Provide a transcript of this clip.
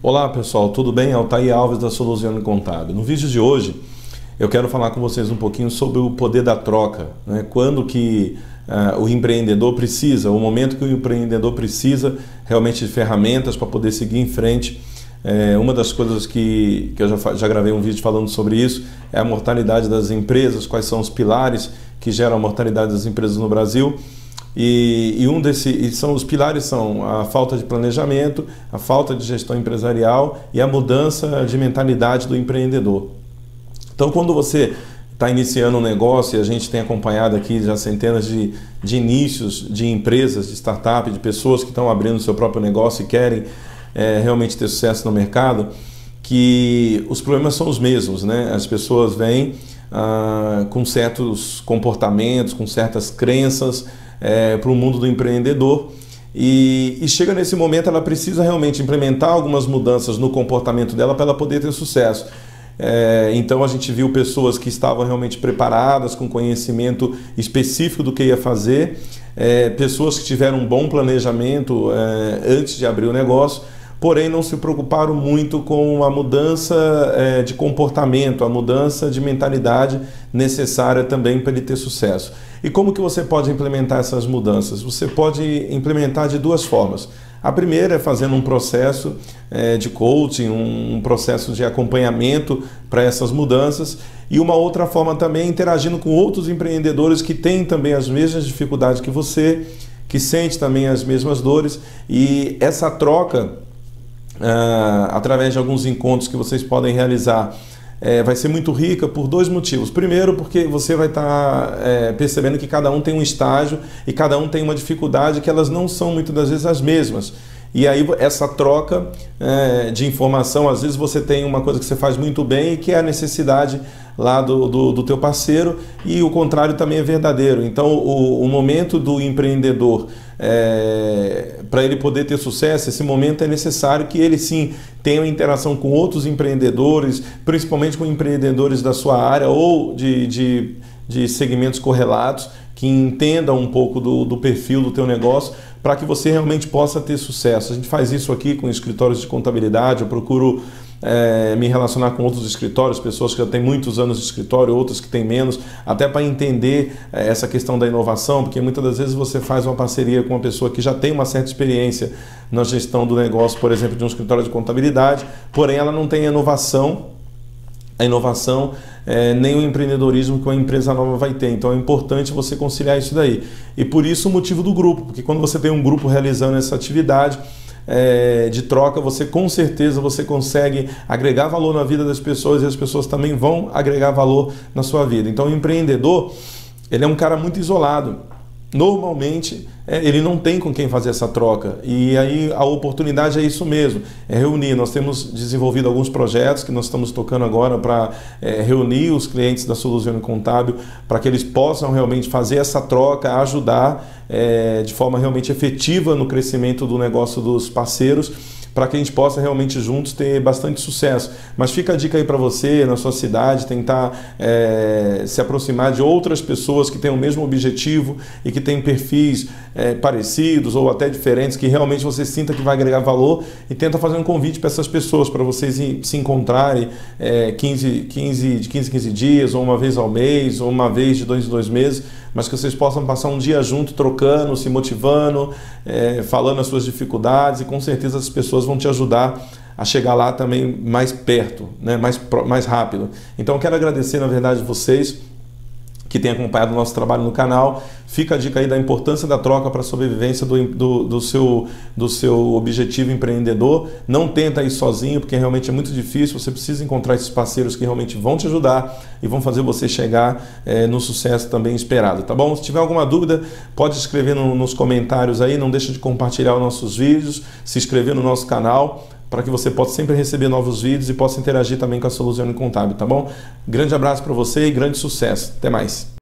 Olá pessoal, tudo bem? Altair Alves da Soluzione Contábil. No vídeo de hoje eu quero falar com vocês um pouquinho sobre o poder da troca, né? Quando que o empreendedor precisa, o momento que o empreendedor precisa realmente de ferramentas para poder seguir em frente. Uma das coisas que eu já gravei um vídeo falando sobre isso é a mortalidade das empresas, quais são os pilares que geram a mortalidade das empresas no Brasil. Os pilares são a falta de planejamento, a falta de gestão empresarial e a mudança de mentalidade do empreendedor. Então, quando você está iniciando um negócio, e a gente tem acompanhado aqui já centenas de inícios de empresas, de startup, de pessoas que estão abrindo seu próprio negócio e querem realmente ter sucesso no mercado, que os problemas são os mesmos, né? As pessoas vêm com certos comportamentos, com certas crenças, para o mundo do empreendedor e chega nesse momento, ela precisa realmente implementar algumas mudanças no comportamento dela para ela poder ter sucesso. Então a gente viu pessoas que estavam realmente preparadas, com conhecimento específico do que ia fazer, pessoas que tiveram um bom planejamento antes de abrir o negócio, porém não se preocuparam muito com a mudança de comportamento, a mudança de mentalidade necessária também para ele ter sucesso. E como que você pode implementar essas mudanças? Você pode implementar de duas formas. A primeira é fazendo um processo de coaching, um processo de acompanhamento para essas mudanças, e uma outra forma também é interagindo com outros empreendedores que têm também as mesmas dificuldades que você, que sente também as mesmas dores, e essa troca através de alguns encontros que vocês podem realizar vai ser muito rica por dois motivos. Primeiro, porque você vai estar percebendo que cada um tem um estágio e cada um tem uma dificuldade que elas não são muitas das vezes as mesmas. E aí essa troca de informação, às vezes você tem uma coisa que você faz muito bem e que é a necessidade lá do teu parceiro, e o contrário também é verdadeiro. Então o momento do empreendedor, para ele poder ter sucesso, esse momento é necessário que ele sim tenha uma interação com outros empreendedores, principalmente com empreendedores da sua área ou de segmentos correlatos, que entendam um pouco do perfil do teu negócio, para que você realmente possa ter sucesso. A gente faz isso aqui com escritórios de contabilidade. Eu procuro me relacionar com outros escritórios, pessoas que já têm muitos anos de escritório, outras que têm menos, até para entender essa questão da inovação, porque muitas das vezes você faz uma parceria com uma pessoa que já tem uma certa experiência na gestão do negócio, por exemplo, de um escritório de contabilidade, porém ela não tem a inovação nem o empreendedorismo que uma empresa nova vai ter. Então é importante você conciliar isso daí. E por isso o motivo do grupo, porque quando você tem um grupo realizando essa atividade de troca, você com certeza você consegue agregar valor na vida das pessoas, e as pessoas também vão agregar valor na sua vida. Então o empreendedor, ele é um cara muito isolado. Normalmente ele não tem com quem fazer essa troca, e aí a oportunidade é isso mesmo, é reunir. Nós temos desenvolvido alguns projetos que nós estamos tocando agora para reunir os clientes da Soluzione Contábil, para que eles possam realmente fazer essa troca, ajudar de forma realmente efetiva no crescimento do negócio dos parceiros, para que a gente possa realmente juntos ter bastante sucesso. Mas fica a dica aí para você, na sua cidade, tentar se aproximar de outras pessoas que têm o mesmo objetivo e que têm perfis parecidos ou até diferentes, que realmente você sinta que vai agregar valor, e tenta fazer um convite para essas pessoas, para vocês se encontrarem de 15 em 15 dias, ou uma vez ao mês, ou uma vez de 2 em 2 meses, mas que vocês possam passar um dia junto, trocando, se motivando, falando as suas dificuldades, e com certeza as pessoas vão te ajudar a chegar lá também mais perto, né? mais rápido. Então eu quero agradecer, na verdade, vocês que têm acompanhado o nosso trabalho no canal. Fica a dica aí da importância da troca para a sobrevivência do seu objetivo empreendedor. Não tenta ir sozinho, porque realmente é muito difícil. Você precisa encontrar esses parceiros que realmente vão te ajudar e vão fazer você chegar no sucesso também esperado, tá bom? Se tiver alguma dúvida, pode escrever nos comentários aí. Não deixa de compartilhar os nossos vídeos, se inscrever no nosso canal, para que você possa sempre receber novos vídeos e possa interagir também com a Soluzione Contábil, tá bom? Grande abraço para você e grande sucesso. Até mais.